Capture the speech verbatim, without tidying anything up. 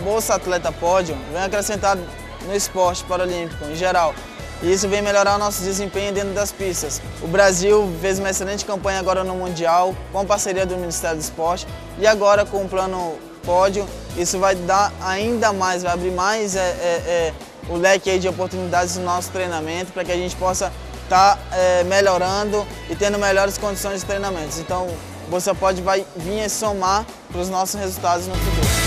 Bolsa Atleta Pódio vem acrescentar no esporte paralímpico em geral. E isso vem melhorar o nosso desempenho dentro das pistas. O Brasil fez uma excelente campanha agora no Mundial, com parceria do Ministério do Esporte, e agora com o plano pódio, isso vai dar ainda mais, vai abrir mais é, é, é, o leque aí de oportunidades no nosso treinamento, para que a gente possa estar tá, é, melhorando e tendo melhores condições de treinamentos. Então, você pode vai vir a somar para os nossos resultados no futuro.